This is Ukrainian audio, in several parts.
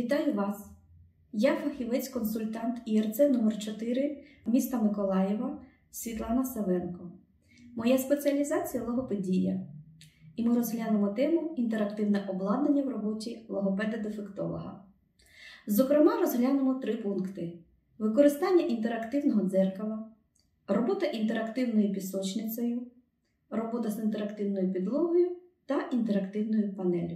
Вітаю вас! Я фахівець-консультант ІРЦ номер 4 міста Миколаєва Світлана Савенко. Моя спеціалізація – логопедія. І ми розглянемо тему інтерактивне обладнання в роботі логопеда-дефектолога. Зокрема, розглянемо 3 пункти: використання інтерактивного дзеркала, робота інтерактивною пісочницею, робота з інтерактивною підлогою та інтерактивною панелью.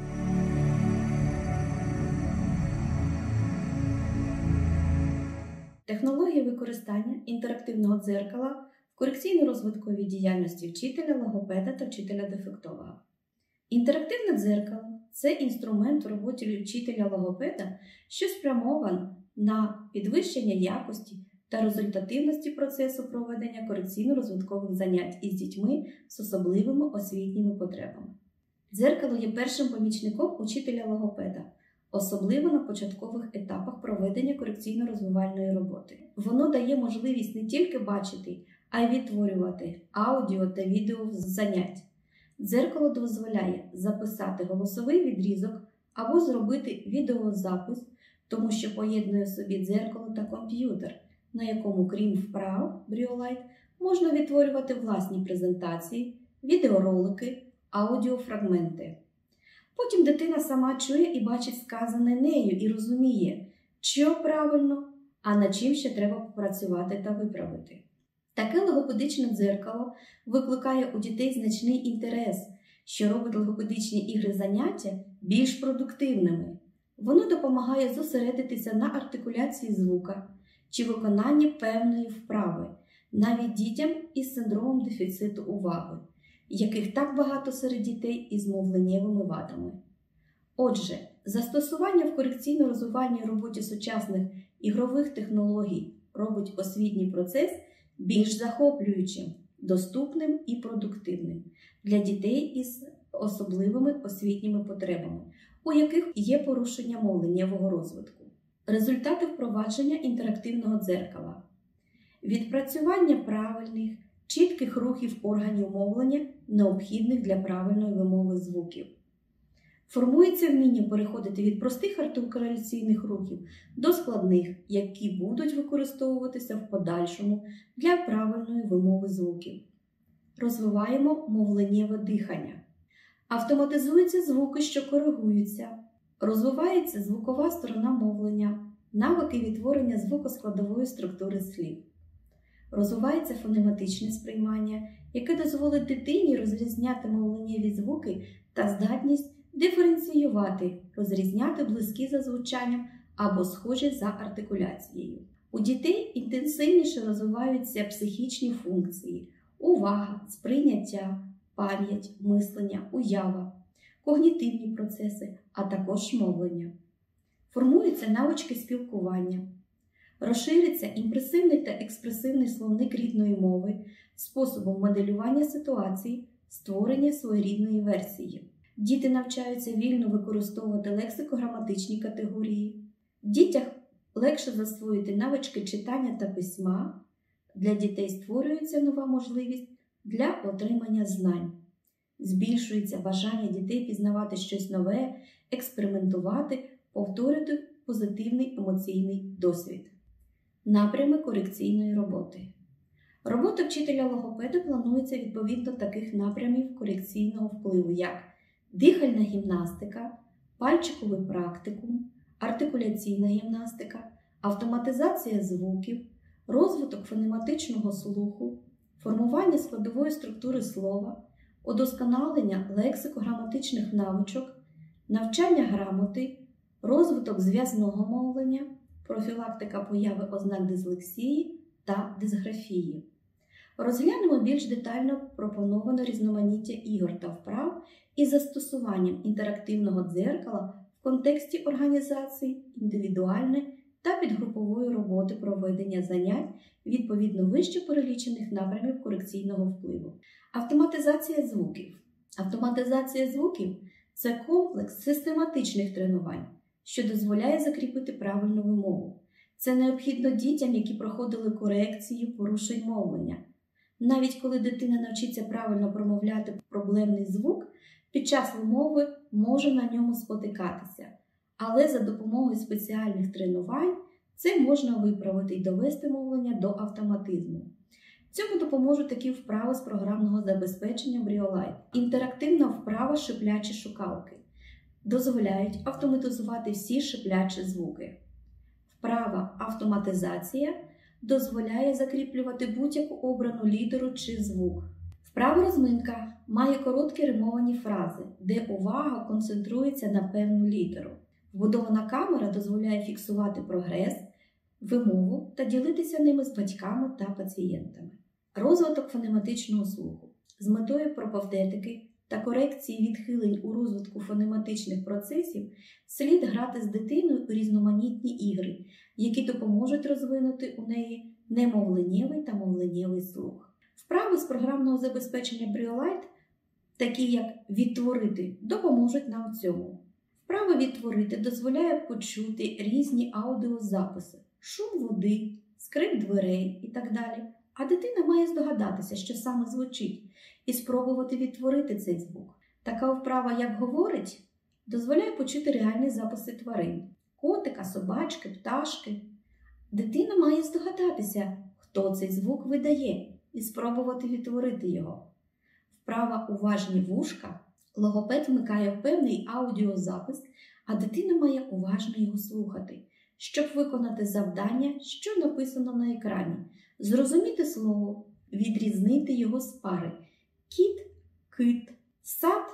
Технологія використання інтерактивного дзеркала в корекційно-розвитковій діяльності вчителя логопеда та вчителя-дефектолога. Інтерактивне дзеркало – це інструмент в роботі вчителя логопеда, що спрямований на підвищення якості та результативності процесу проведення корекційно-розвиткових занять із дітьми з особливими освітніми потребами. Дзеркало є першим помічником учителя логопеда, особливо на початкових етапах проведення корекційно-розвивальної роботи. Воно дає можливість не тільки бачити, а й відтворювати аудіо та відео з занять. Дзеркало дозволяє записати голосовий відрізок або зробити відеозапис, тому що поєднує в собі дзеркало та комп'ютер, на якому, крім вправ Бріолайт, можна відтворювати власні презентації, відеоролики, аудіофрагменти. Потім дитина сама чує і бачить сказане нею і розуміє, що правильно, а над чим ще треба попрацювати та виправити. Таке логопедичне дзеркало викликає у дітей значний інтерес, що робить логопедичні ігри-заняття більш продуктивними. Воно допомагає зосередитися на артикуляції звука чи виконанні певної вправи, навіть дітям із синдромом дефіциту уваги, яких так багато серед дітей із мовленнєвими вадами. Отже, застосування в корекційно-розвивальній роботі сучасних ігрових технологій робить освітній процес більш захоплюючим, доступним і продуктивним для дітей із особливими освітніми потребами, у яких є порушення мовленнєвого розвитку. Результати впровадження інтерактивного дзеркала. Відпрацювання правильних, чітких рухів органів мовлення, необхідних для правильної вимови звуків. Формується вміння переходити від простих артикуляційних рухів до складних, які будуть використовуватися в подальшому для правильної вимови звуків. Розвиваємо мовленнєве дихання. Автоматизуються звуки, що коригуються. Розвивається звукова сторона мовлення, навики відтворення звукоскладової структури слів. Розвивається фонематичне сприймання, яке дозволить дитині розрізняти мовленнєві звуки та здатність диференціювати, розрізняти близькі за звучанням або схожі за артикуляцією. У дітей інтенсивніше розвиваються психічні функції – увага, сприйняття, пам'ять, мислення, уява, когнітивні процеси, а також мовлення. Формуються навички спілкування. Розшириться імпресивний та експресивний словник рідної мови способом моделювання ситуацій, створення своєрідної версії. Діти навчаються вільно використовувати лексико-граматичні категорії. В дітях легше засвоїти навички читання та письма. Для дітей створюється нова можливість для отримання знань. Збільшується бажання дітей пізнавати щось нове, експериментувати, повторювати позитивний емоційний досвід. Напрями корекційної роботи. Робота вчителя логопеда планується відповідно таких напрямів корекційного впливу, як дихальна гімнастика, пальчиковий практикум, артикуляційна гімнастика, автоматизація звуків, розвиток фонематичного слуху, формування складової структури слова, удосконалення лексико-граматичних навичок, навчання грамоти, розвиток зв'язного мовлення, профілактика появи ознак дислексії та дисграфії. Розглянемо більш детально пропоноване різноманіття ігор та вправ із застосуванням інтерактивного дзеркала в контексті організації індивідуальної та підгрупової роботи проведення занять відповідно вище перелічених напрямів корекційного впливу. Автоматизація звуків. Автоматизація звуків – це комплекс систематичних тренувань, що дозволяє закріпити правильну вимову. Це необхідно дітям, які проходили корекцію порушень мовлення. Навіть коли дитина навчиться правильно промовляти проблемний звук, під час вимови може на ньому спотикатися, Але за допомогою спеціальних тренувань це можна виправити і довести мовлення до автоматизму. Цьому допоможуть такі вправи з програмного забезпечення BrioLite. Інтерактивна вправа «Шиплячі шукалки» дозволяють автоматизувати всі шиплячі звуки. Вправа «Автоматизація» дозволяє закріплювати будь-яку обрану літеру чи звук. Вправа «Розминка» має короткі римовані фрази, де увага концентрується на певну літеру. Вбудована камера дозволяє фіксувати прогрес, вимову та ділитися ними з батьками та пацієнтами. Розвиток фонематичного слуху. З метою пропавдетики та корекції відхилень у розвитку фонематичних процесів слід грати з дитиною у різноманітні ігри, які допоможуть розвинути у неї немовленнєвий та мовленнєвий слух. Вправи з програмного забезпечення BrioLite, такі як «Відтворити», допоможуть нам в цьому. Вправа «Відтворити» дозволяє почути різні аудіозаписи, шум води, скрип дверей і так далі. А дитина має здогадатися, що саме звучить, і спробувати відтворити цей звук. Така вправа, як «Говорить», дозволяє почути реальні записи тварин – котика, собачки, пташки. Дитина має здогадатися, хто цей звук видає, і спробувати відтворити його. Вправа «Уважні вушка» логопед вмикає певний аудіозапис, а дитина має уважно його слухати, щоб виконати завдання, що написано на екрані, зрозуміти слово, відрізнити його з пари кіт, кит, сад,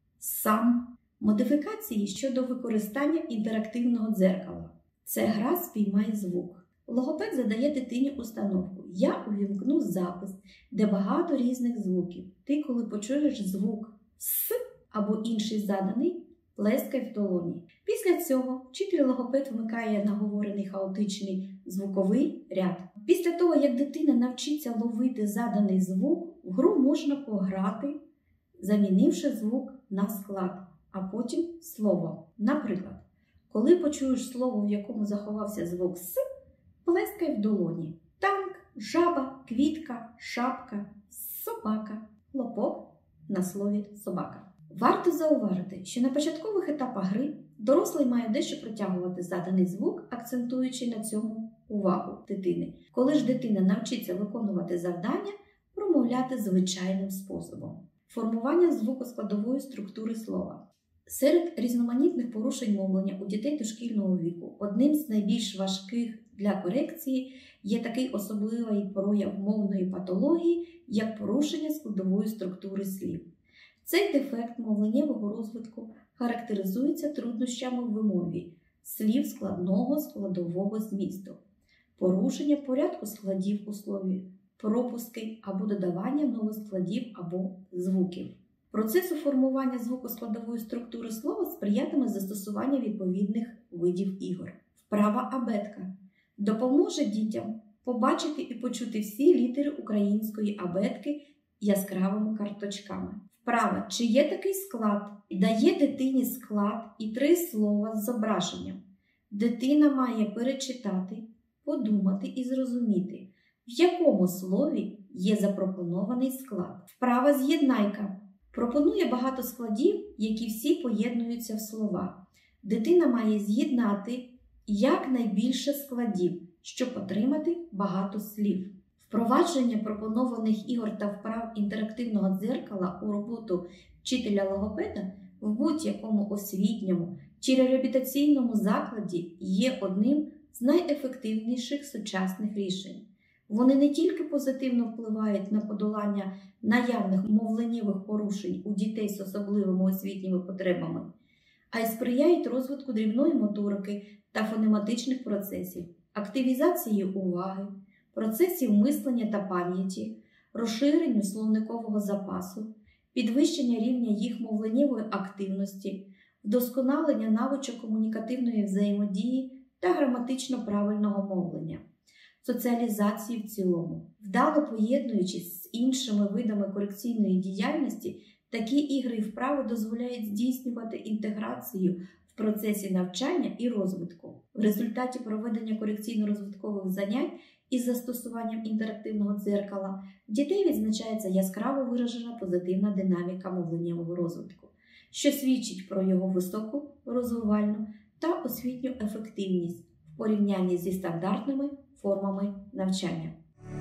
сам. Модифікації щодо використання інтерактивного дзеркала. Це гра «Спіймай звук». Логопед задає дитині установку. Я увімкну запис, де багато різних звуків. Ти, коли почуєш звук «с» або інший заданий, плескай в долоні. Після цього вчитель-логопед вмикає наговорений хаотичний звуковий ряд. Після того, як дитина навчиться ловити заданий звук, в гру можна пограти, замінивши звук на склад, а потім слово. Наприклад, коли почуєш слово, в якому заховався звук «с», плескай в долоні. Танк, жаба, квітка, шапка, собака, хлопок на слові собака. Варто зауважити, що на початкових етапах гри дорослий має дещо протягувати заданий звук, акцентуючи на цьому увагу дитини. Коли ж дитина навчиться виконувати завдання, промовляти звичайним способом. Формування звукоскладової структури слова. Серед різноманітних порушень мовлення у дітей дошкільного віку одним з найбільш важких для корекції є такий особливий прояв мовної патології, як порушення складової структури слів. Цей дефект мовленнєвого розвитку характеризується труднощами в вимові слів складного складового змісту, порушення порядку складів у слові, пропуски або додавання нових складів або звуків. Процесу формування звукоскладової структури слова сприятиме застосування відповідних видів ігор. Вправа абетка допоможе дітям побачити і почути всі літери української абетки яскравими карточками. Вправа «Чи є такий склад?» дає дитині склад і 3 слова з зображенням. Дитина має перечитати, подумати і зрозуміти, в якому слові є запропонований склад. Вправа «З'єднайка» пропонує багато складів, які всі поєднуються в слова. Дитина має з'єднати якнайбільше складів, щоб отримати багато слів. Впровадження пропонованих ігор та вправ інтерактивного дзеркала у роботу вчителя-логопеда в будь-якому освітньому чи реабілітаційному закладі є одним з найефективніших сучасних рішень. Вони не тільки позитивно впливають на подолання наявних мовленнєвих порушень у дітей з особливими освітніми потребами, а й сприяють розвитку дрібної моторики та фонематичних процесів, активізації уваги, процесів мислення та пам'яті, розширенню словникового запасу, підвищення рівня їх мовленнєвої активності, вдосконалення навичок комунікативної взаємодії та граматично правильного мовлення, соціалізації в цілому. Вдало поєднуючись з іншими видами корекційної діяльності, такі ігри і вправи дозволяють здійснювати інтеграцію в процесі навчання і розвитку. В результаті проведення корекційно-розвиткових занять із застосуванням інтерактивного дзеркала в дітей відзначається яскраво виражена позитивна динаміка мовленнєвого розвитку, що свідчить про його високу розвивальну та освітню ефективність в порівнянні зі стандартними формами навчання.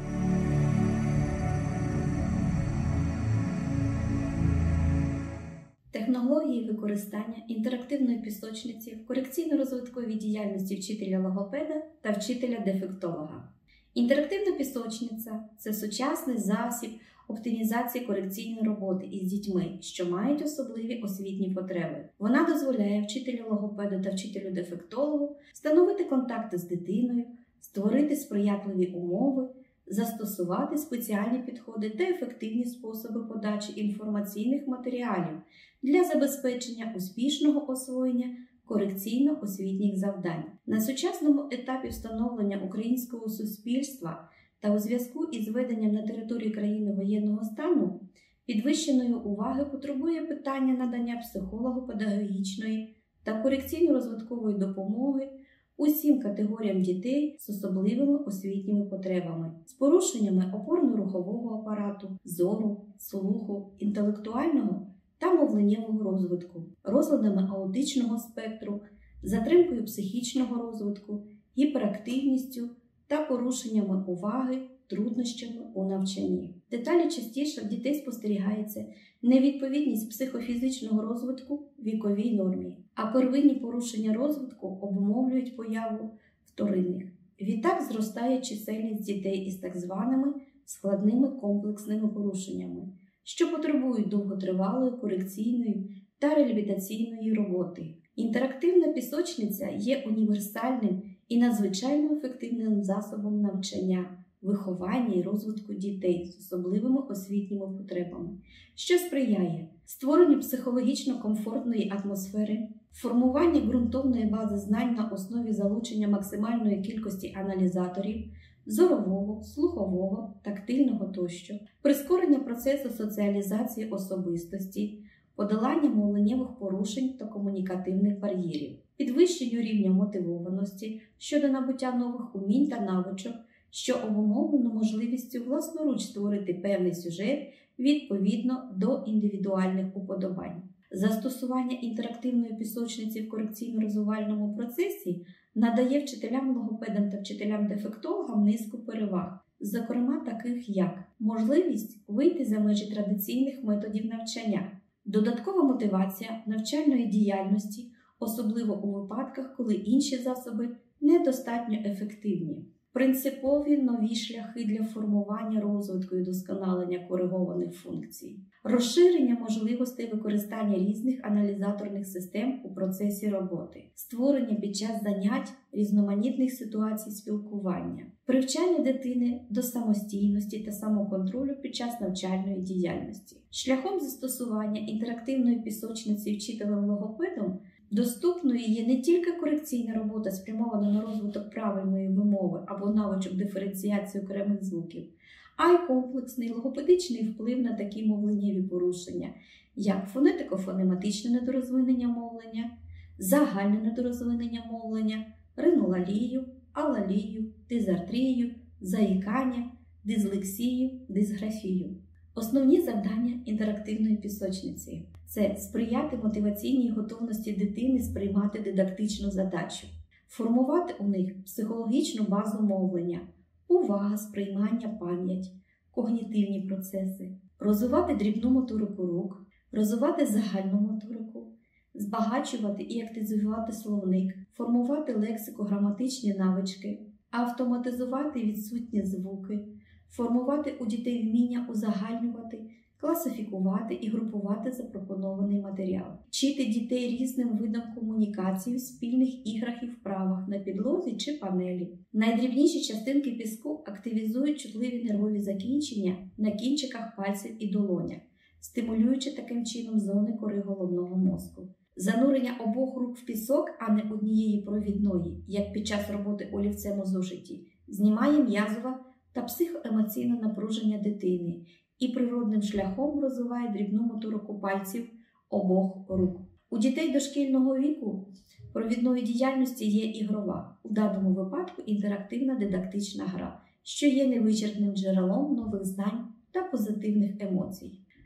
Технології використання інтерактивної пісочниці в корекційно-розвитковій діяльності вчителя-логопеда та вчителя-дефектолога. Інтерактивна пісочниця – це сучасний засіб оптимізації корекційної роботи із дітьми, що мають особливі освітні потреби. Вона дозволяє вчителю-логопеду та вчителю-дефектологу встановити контакти з дитиною, створити сприятливі умови, застосувати спеціальні підходи та ефективні способи подачі інформаційних матеріалів для забезпечення успішного освоєння корекційно-освітніх завдань. На сучасному етапі встановлення українського суспільства та у зв'язку із введенням на території країни воєнного стану підвищеної уваги потребує питання надання психолого-педагогічної та корекційно-розвиткової допомоги усім категоріям дітей з особливими освітніми потребами, з порушеннями опорно-рухового апарату, зору, слуху, інтелектуального та мовленнєвого розвитку, розладами аутичного спектру, затримкою психічного розвитку, гіперактивністю та порушеннями уваги, труднощами у навчанні. Деталі частіше в дітей спостерігається невідповідність психофізичного розвитку віковій нормі, а первинні порушення розвитку обумовлюють появу вторинних. Відтак зростає чисельність дітей із так званими складними комплексними порушеннями, що потребують довготривалої корекційної та реабілітаційної роботи. Інтерактивна пісочниця є універсальним і надзвичайно ефективним засобом навчання, виховання і розвитку дітей з особливими освітніми потребами, що сприяє створенню психологічно комфортної атмосфери, формуванню ґрунтовної бази знань на основі залучення максимальної кількості аналізаторів, зорового, слухового, тактильного тощо, прискорення процесу соціалізації особистості, подолання мовленнєвих порушень та комунікативних бар'єрів, підвищенню рівня мотивованості щодо набуття нових умінь та навичок, що обумовлено можливістю власноруч створити певний сюжет відповідно до індивідуальних уподобань. Застосування інтерактивної пісочниці в корекційно-розвивальному процесі надає вчителям-логопедам та вчителям-дефектологам низку переваг, зокрема таких як можливість вийти за межі традиційних методів навчання, додаткова мотивація навчальної діяльності, особливо у випадках, коли інші засоби недостатньо ефективні, принципові нові шляхи для формування, розвитку і досконалення коригованих функцій, розширення можливостей використання різних аналізаторних систем у процесі роботи, створення під час занять різноманітних ситуацій спілкування, привчання дитини до самостійності та самоконтролю під час навчальної діяльності. Шляхом застосування інтерактивної пісочниці вчителем-логопедом доступною є не тільки корекційна робота, спрямована на розвиток правильної вимови або навичок диференціації окремих звуків, а й комплексний логопедичний вплив на такі мовленнєві порушення, як фонетико-фонематичне недорозвинення мовлення, загальне недорозвинення мовлення, ринолалію, алалію, дизартрію, заїкання, дислексію, дисграфію. Основні завдання інтерактивної пісочниці – це сприяти мотиваційній готовності дитини сприймати дидактичну задачу, формувати у них психологічну базу мовлення, увага, сприймання, пам'ять, когнітивні процеси, розвивати дрібну моторику рук, розвивати загальну моторику, збагачувати і активізувати словник, формувати лексико-граматичні навички, автоматизувати відсутні звуки, формувати у дітей вміння узагальнювати, класифікувати і групувати запропонований матеріал, вчити дітей різним видам комунікації в спільних іграх і вправах на підлозі чи панелі. Найдрібніші частинки піску активізують чутливі нервові закінчення на кінчиках пальців і долонях, стимулюючи таким чином зони кори головного мозку. Занурення обох рук в пісок, а не однієї провідної, як під час роботи олівцем у зошиті, знімає м'язове та психоемоційне напруження дитини і природним шляхом розвиває дрібну моторику пальців обох рук. У дітей дошкільного віку провідної діяльності є ігрова, у даному випадку інтерактивна дидактична гра, що є невичерпним джерелом нових знань та позитивних емоцій.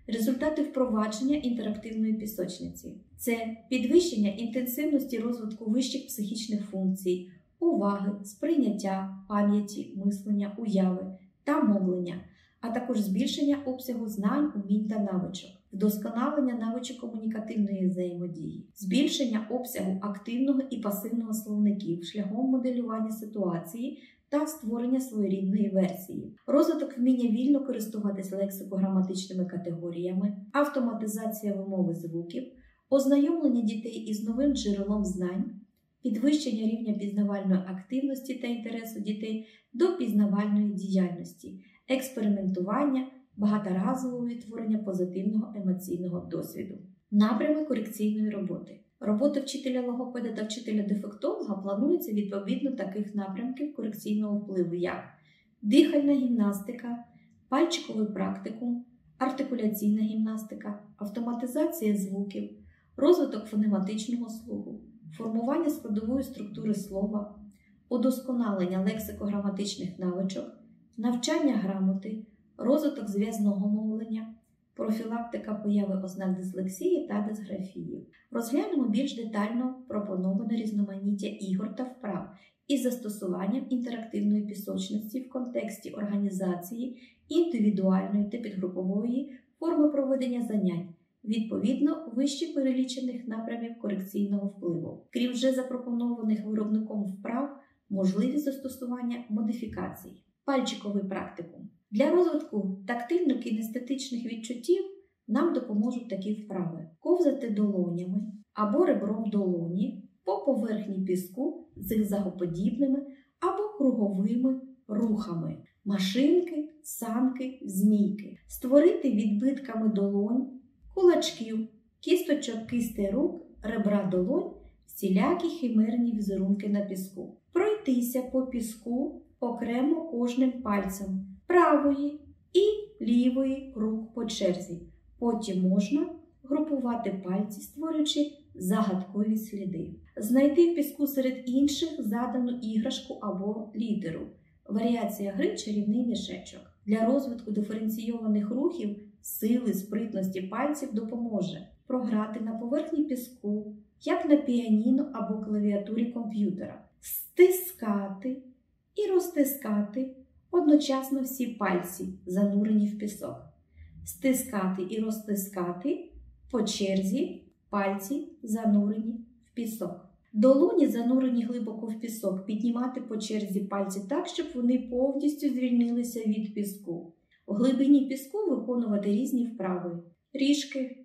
Результати впровадження інтерактивної пісочниці – це підвищення інтенсивності розвитку вищих психічних функцій, уваги, сприйняття, пам'яті, мислення, уяви та мовлення, а також збільшення обсягу знань, умінь та навичок, вдосконалення навичок комунікативної взаємодії, збільшення обсягу активного і пасивного словників шляхом моделювання ситуації та створення своєрідної версії, розвиток вміння вільно користуватись лексико-граматичними категоріями, автоматизація вимови звуків, ознайомлення дітей із новим джерелом знань, підвищення рівня пізнавальної активності та інтересу дітей до пізнавальної діяльності, експериментування, багаторазового відтворення позитивного емоційного досвіду. Напрями корекційної роботи. Робота вчителя-логопеда та вчителя-дефектолога планується відповідно таких напрямків корекційного впливу, як дихальна гімнастика, пальчиковий практикум, артикуляційна гімнастика, автоматизація звуків, розвиток фонематичного слуху, формування складової структури слова, удосконалення лексико-граматичних навичок, навчання грамоти, розвиток зв'язного мовлення, профілактика появи ознак дислексії та дисграфії. Розглянемо більш детально пропоноване різноманіття ігор та вправ із застосуванням інтерактивної пісочниці в контексті організації індивідуальної та підгрупової форми проведення занять, відповідно вище перелічених напрямів корекційного впливу. Крім вже запропонованих виробником вправ, можливі застосування модифікацій. Пальчиковий практикум. Для розвитку тактильно-кінестетичних відчуттів нам допоможуть такі вправи. Ковзати долонями або ребром долоні по поверхні піску зигзагоподібними або круговими рухами. Машинки, санки, змійки. Створити відбитками долонь, кулачків, кісточок кистей рук, ребра долонь, всілякі химерні візерунки на піску. Пройтися по піску окремо кожним пальцем правої і лівої рук по черзі. Потім можна групувати пальці, створюючи загадкові сліди. Знайти в піску серед інших задану іграшку або літеру. Варіація гри «Чарівний мішечок». Для розвитку диференційованих рухів сили, спритності пальців допоможе програти на поверхні піску, як на піаніно або клавіатурі комп'ютера, стискати і розтискати одночасно всі пальці, занурені в пісок. Стискати і розтискати по черзі пальці, занурені в пісок. Долоні, занурені глибоко в пісок, піднімати по черзі пальці так, щоб вони повністю звільнилися від піску. У глибині піску виконувати різні вправи – ріжки,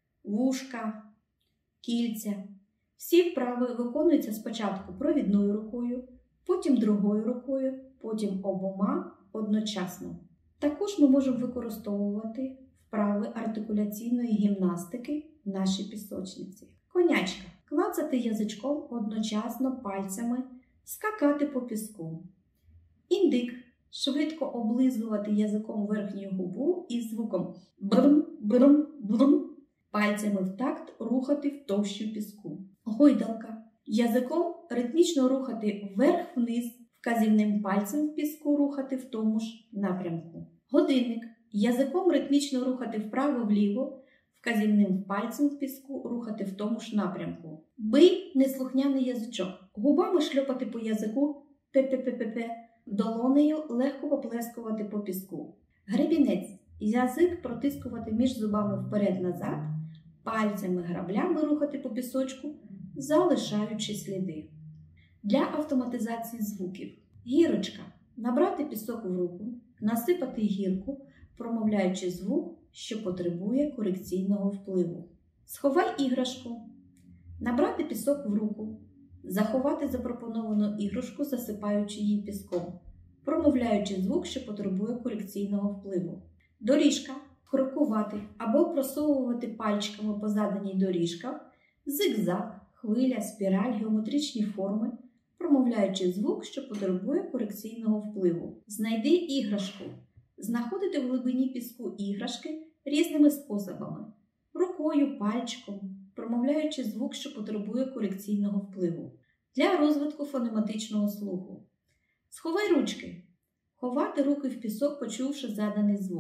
вушка, кільця. Всі вправи виконуються спочатку провідною рукою, потім другою рукою, потім обома одночасно. Також ми можемо використовувати вправи артикуляційної гімнастики в нашій пісочниці. Конячка. Клацати язичком одночасно пальцями, скакати по піску. Індик. Швидко облизувати язиком верхню губу із звуком брм-брм-брм. Пальцями в такт рухати в товщу піску. Гойдалка. Язиком ритмічно рухати вверх-вниз, вказівним пальцем в піску рухати в тому ж напрямку. Годинник. Язиком ритмічно рухати вправо-вліво, вказівним пальцем в піску рухати в тому ж напрямку. Бий неслухняний язичок. Губами шльопати по язику пе-пе-пе-пе-пе. Долонею легко поплескувати по піску. Гребінець. Язик протискувати між зубами вперед-назад, пальцями-граблями рухати по пісочку, залишаючи сліди. Для автоматизації звуків. Гірочка. Набрати пісок в руку, насипати гірку, промовляючи звук, що потребує корекційного впливу. Сховай іграшку. Набрати пісок в руку, заховати запропоновану іграшку, засипаючи її піском, промовляючи звук, що потребує корекційного впливу. Доріжка. Крокувати або просовувати пальчиками по заданій доріжкам, зигзаг, хвиля, спіраль, геометричні форми, промовляючи звук, що потребує корекційного впливу. Знайди іграшку. Знаходити в глибині піску іграшки різними способами. Рукою, пальчиком, промовляючи звук, що потребує корекційного впливу. Для розвитку фонематичного слуху. Сховай ручки. Ховати руки в пісок, почувши заданий звук.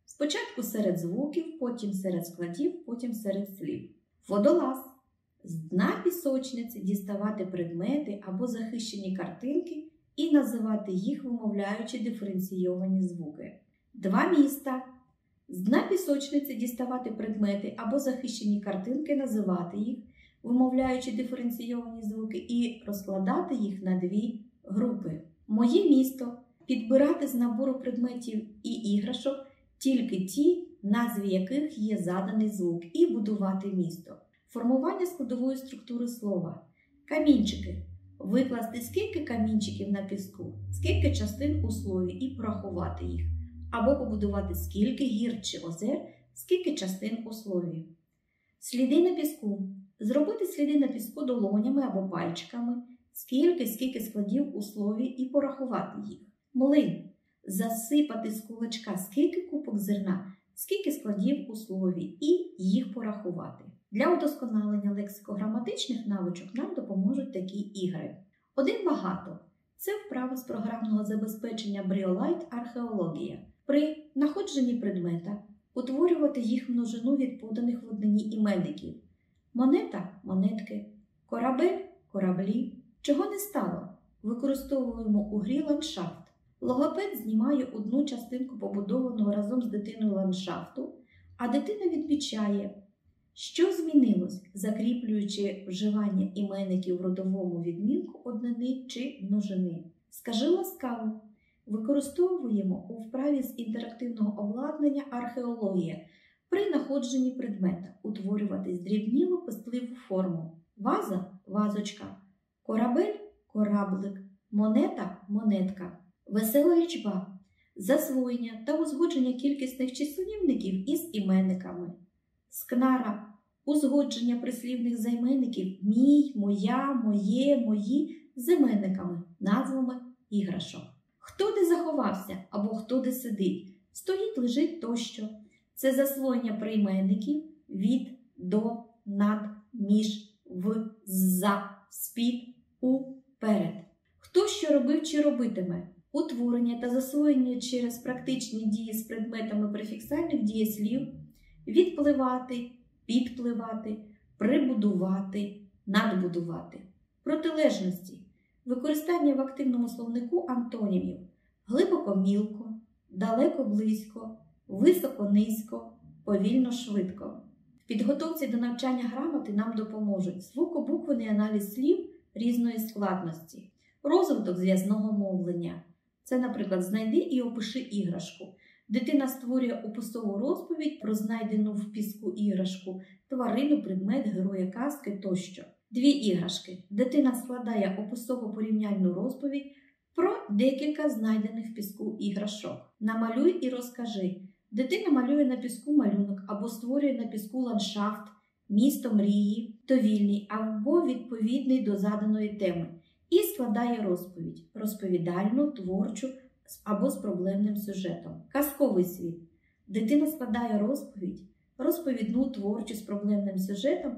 Спочатку серед звуків, потім серед складів, потім серед слів. Водолаз. З дна пісочниці діставати предмети або захищені картинки і називати їх, вимовляючи диференційовані звуки. Два міста. З дна пісочниці діставати предмети або захищені картинки, називати їх, вимовляючи диференційовані звуки, і розкладати їх на дві групи. Моє місто. Підбирати з набору предметів і іграшок тільки ті, назві яких є заданий звук, і будувати місто. Формування складової структури слова. Камінчики. Викласти скільки камінчиків на піску, скільки частин у слові і порахувати їх. Або побудувати скільки гір чи озер, скільки частин у слові. Сліди на піску. Зробити сліди на піску долонями або пальчиками, скільки складів у слові і порахувати їх. Млин. Засипати з кулачка скільки купок зерна, скільки складів у слові і їх порахувати. Для удосконалення лексико-граматичних навичок нам допоможуть такі ігри. Один багато. Це вправа з програмного забезпечення Briolite археологія. При находженні предмета утворювати їх множину від поданих в однині іменників. Монета – монетки, корабель – кораблі. Чого не стало? Використовуємо у грі ландшафт. Логопед знімає одну частинку побудованого разом з дитиною ландшафту, а дитина відмічає, що змінилось, закріплюючи вживання іменників в родовому відмінку однини чи множини. Скажи ласкаво. Використовуємо у вправі з інтерактивного обладнання археологія при находженні предмета утворювати здрібнілу пестливу форму. Ваза – вазочка, корабель – кораблик, монета – монетка. Весела лічба – засвоєння та узгодження кількісних числівників із іменниками. Скнара – узгодження прислівних займенників мій, моя, моє, мої з іменниками, назвами іграшок. Хто де заховався або хто де сидить, стоїть, лежить тощо. Це засвоєння прийменників від, до, над, між, в, за, з-під, у, перед. Хто що робив чи робитиме. Утворення та засвоєння через практичні дії з предметами префіксальних дієслів, відпливати, підпливати, прибудувати, надбудувати. Протилежності. Використання в активному словнику антонімів. Глибоко-мілко, далеко-близько, високо-низько, повільно-швидко. В підготовці до навчання грамоти нам допоможуть звукобуквений аналіз слів різної складності, розвиток зв'язного мовлення. Це, наприклад, знайди і опиши іграшку. Дитина створює описову розповідь про знайдену в піску іграшку, тварину, предмет, героя казки тощо. Дві іграшки. Дитина складає описово-порівняльну розповідь про декілька знайдених в піску іграшок. Намалюй і розкажи. Дитина малює на піску малюнок або створює на піску ландшафт, місто мрії, довільний або відповідний до заданої теми. І складає розповідь – розповідальну, творчу або з проблемним сюжетом. Казковий світ. Дитина складає розповідь, розповідну, творчу з проблемним сюжетом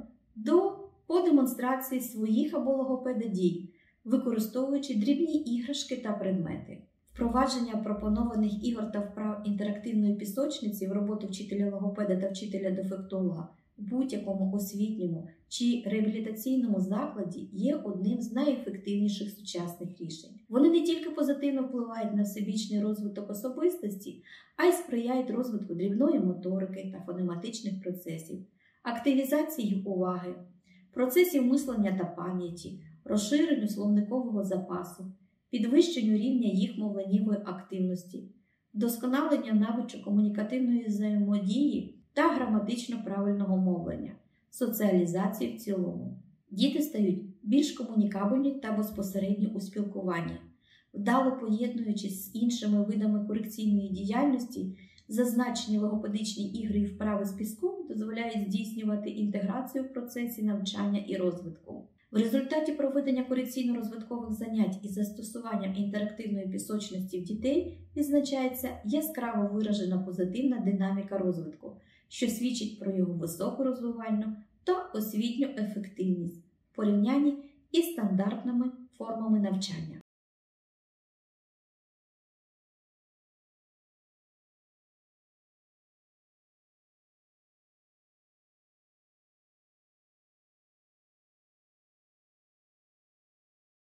по демонстрації своїх або логопеда дій, використовуючи дрібні іграшки та предмети. Впровадження пропонованих ігор та вправ інтерактивної пісочниці в роботу вчителя-логопеда та вчителя-дефектолога в будь-якому освітньому чи реабілітаційному закладі є одним з найефективніших сучасних рішень. Вони не тільки позитивно впливають на всебічний розвиток особистості, а й сприяють розвитку дрібної моторики та фонематичних процесів, активізації уваги, процесів мислення та пам'яті, розширенню словникового запасу, підвищенню рівня їх мовленнєвої активності, вдосконаленню навичок комунікативної взаємодії та граматично правильного мовлення, соціалізації в цілому. Діти стають більш комунікабельні та безпосередні у спілкуванні. Вдало поєднуючись з іншими видами корекційної діяльності, зазначені логопедичні ігри і вправи з піском дозволяють здійснювати інтеграцію в процесі навчання і розвитку. В результаті проведення корекційно-розвиткових занять із застосуванням інтерактивної пісочності в дітей відзначається яскраво виражена позитивна динаміка розвитку, що свідчить про його високу розвивальну та освітню ефективність в порівнянні із стандартними формами навчання.